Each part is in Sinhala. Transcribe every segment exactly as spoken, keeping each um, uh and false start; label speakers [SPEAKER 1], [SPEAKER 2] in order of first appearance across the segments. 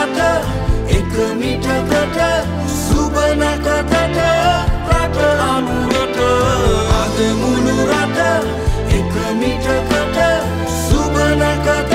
[SPEAKER 1] රට එක මිටකට සුබනකතට රට අනුරට අද මුළු රට එක මිටකට සුබනකතට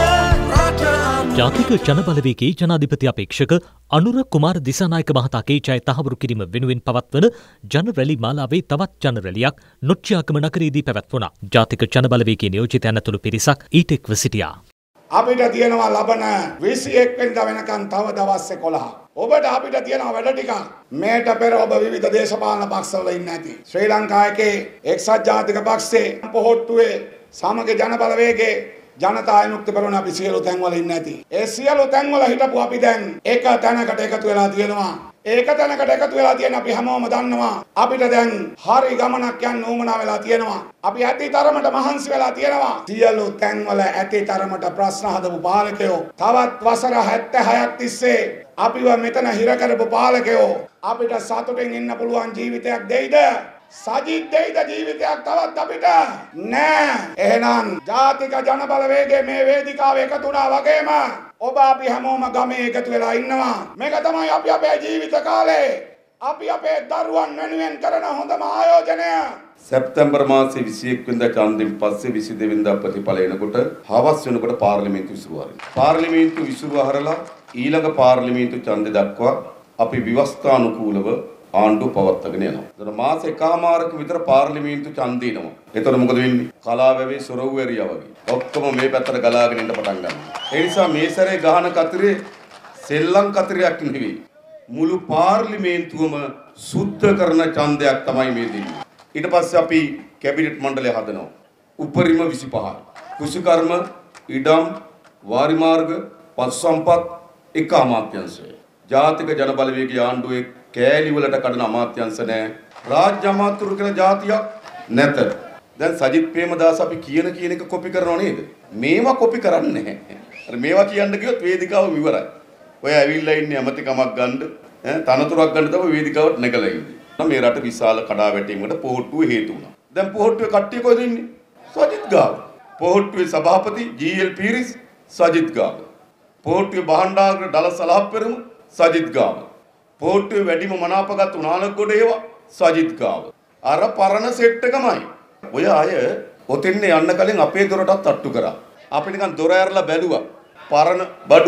[SPEAKER 1] රට
[SPEAKER 2] ජාතික ජනබලවේගයේ ජනාධිපති අපේක්ෂක අනුර කුමාර දිසානායක මහතාගේ ජය තහවුරු කිරීම වෙනුවෙන් පවත්වන ජන රැලි මාලාවේ තවත් ජන රැලියක් නොච්චියාගම නගරයේදී පැවැත්වුණා. ජාතික ජනබලවේගයේ නියෝජිතයන් ඇතුළු පිරිසක් ඊට එක්ව සිටියා.
[SPEAKER 3] අපිට තියෙනවා ලබන විසිඑක් වෙනිදා වෙනකන් තව දවස් එකොළහ. ඔබට අපිට තියෙනවා වැඩ ටිකක්. මේට පෙර ඔබ විවිධ දේශපාලන පක්ෂවල ඉන්නේ නැති. ශ්‍රී ලංකාවේ එක්සත් ජාතික පක්ෂයේ පොහොට්ටුවේ සමග ජන බලවේගයේ ජනතා විමුක්ති පෙරමුණ අපි සියලු තැන්වල ඉන්නේ නැති. ඒ සියලු තැන්වල හිටපු අපි දැන් එක තැනකට එකතු වෙලා තියෙනවා. ඒක තැනකට එකතු වෙලා තියෙන අපි හැමෝම දන්නවා. අපිට දැන් හරි ගමනක් යන්න උවමනා වෙලා තියෙනවා. අපි ඇති තරමට මහන්සි වෙලා තියෙනවා. සියලු තැන්වල ඇති තරමට ප්‍රශ්න හදපු පාලකයෝ තවත් වසර හැත්තෑහයක් තිස්සේ අපිව මෙතන හිර කරපු පාලකයෝ අපිට සතුටින් ඉන්න පුළුවන් ජීවිතයක් දෙයිද? සජිත් දෙයිද ජීවිතයක් තවත් අපිට? නෑ. එහෙනම් ජාතික ජනබලවේගයේ මේ වේදිකාවේ එකතු වුණා වගේම ඔබ අපි හැමෝම ගමේ එකතු වෙලා ඉන්නවා. මේක තමයි අපි අපේ ජීවිත කාලේ අපි අපේ දරුවන් වෙනුවෙන් කරන හොඳම ආයෝජනය.
[SPEAKER 4] සැප්තැම්බර් මාසයේ විසිඑක් වෙනිදා ඡන්දෙන් පස්සේ විසිදෙනි වෙනිදා ප්‍රතිඵල එනකොට හවස් වෙනකොට පාර්ලිමේන්තු විසිරුව හරිනවා. පාර්ලිමේන්තු විසිරුව හරලා ඊළඟ පාර්ලිමේන්තු ඡන්දෙ දක්වා අපි ව්‍යවස්ථානුකූලව ආණ්ඩුව පවත්වාගෙන යනවා. ඒතර මාස එකමාරක විතර පාර්ලිමේන්තු ඡන්දය එනවා. ඒතර මොකද වෙන්නේ? කලාවැවේ සොරවැරියා වගේ. ඔක්කොම මේ පැත්තට ගලාගෙන ඉන්න පටන් ගන්නවා. ඒ නිසා මේ සැරේ ගහන කතරේ සෙල්ලම් කතරයක් නෙවෙයි. මුළු පාර්ලිමේන්තුවම සුද්ධ කරන ඡන්දයක් තමයි මේ දෙන්නේ. ඊට පස්සේ අපි කැබිනට් මණ්ඩලය හදනවා. උපරිම විසිපහ. කුෂිකර්ම, ඉඩම්, වාරිමාර්ග, පශු සම්පත් එක අමාත්‍යාංශය. ජාතික ජනබලවේගයේ ආණ්ඩුවේ කෑලි වලට කඩන අමාත්‍යංශ නැහැ. රාජ්‍ය අමාත්‍යවරු කියලා જાතියක් නැත. දැන් සජිත් ප්‍රේමදාස අපි කියන කියන එක කොපි කරනව නේද? මේවා කොපි කරන්නේ නැහැ. අර මේවා කියන්න කිව්වොත් වේදිකාවම ඉවරයි. ඔය ඇවිල්ලා ඉන්නේ අමතිකමක් ගන්න, ඈ තනතුරක් ගන්න තමයි වේදිකාවට නැගලා ඉන්නේ. මේ රට විශාල කඩාවැටීමකට පොහොට්ටුව හේතු වුණා. දැන් පොහොට්ටුවේ කට්ටිය කොහෙද ඉන්නේ? සජිත් ගාව. පොහොට්ටුවේ සභාපති ජී.එල්. පීරිස් සජිත් ගාව. පොහොට්ටුවේ බහණ්ඩාගර ඩල සලහප්පෙරම සජිත් ගාව. පොහොට්ටුවේ වැඩිම මනාපගත් උනාලගොඩ ඒවා සජිත් ගාව. අර පරණ සෙට් එකමයි. ඔය අය ඔතෙන් යන්න කලින් අපේ දොරටත් තට්ටු කරා. අපි නිකන් දොර ඇරලා බැලුවා. පරණ බඩු.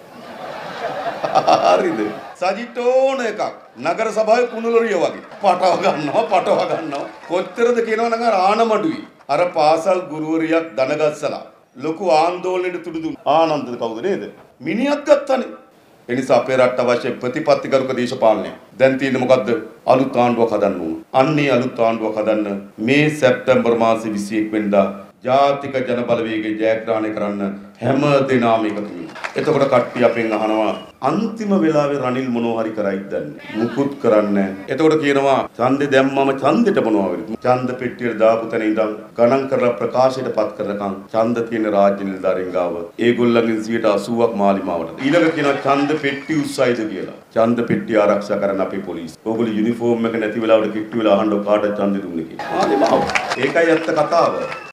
[SPEAKER 4] හරිද? සජිත් ඕන එකක්. නගර සභාවේ කුණුලරිය වගේ. පටව ගන්නවා, පටව ගන්නවා. කොච්චරද කියනවා නම් ආනමඩුයි. අර පාසල් ගුරුවරියක් දනගස්සලා ලොකු ආందోලනයට තුඩු දුන්න. ආනන්දද කවුද නේද? මිනිහක් ගත්තනේ. එනිසා අපේ රට අවශ්‍ය ප්‍රතිපත්තිගරුක දේශපාලනය. දැන් තියෙන්නේ මොකද්ද? අලුත් ආණ්ඩුවක් හදන්න ඕන. අන්නේ අලුත් ආණ්ඩුවක් හදන්න මේ සැප්තැම්බර් මාසේ විසිඑක් වෙනිදා ජාතික ජනබලවේගයේ ජයග්‍රහණය කරන්න හැම දිනම එකතු වෙනවා. එතකොට කට්ටිය අපෙන් අහනවා අන්තිම වෙලාවේ රනිල් මොනවා හරි කරයිද දන්නේ. මුකුත් කරන්නේ නැහැ. එතකොට කියනවා ඡන්දේ දැම්මම ඡන්දෙට මොනවා වෙයිද? ඡන්ද පෙට්ටියට දාපු තැන ඉඳන් ගණන් කරලා ප්‍රකාශයට පත් කරනකම් ඡන්ද තියෙන රාජ්‍ය නිලධාරීන් ගාව ඒගොල්ලන්ගෙන් සියයට අසූවක් මාලිමාවට. ඊළඟ කියනවා ඡන්ද පෙට්ටි උස්සයිද කියලා. ඡන්ද පෙට්ටි ආරක්ෂා කරන්න අපේ පොලිසිය. ඕගොල්ලෝ යුනිෆෝම් එක නැති වෙලාවට කිට්ටු වෙලා අහන්න කාටද ඡන්දෙ දුන්නේ කියලා. මාලිමාව. ඒකයි ඇත්ත කතාව.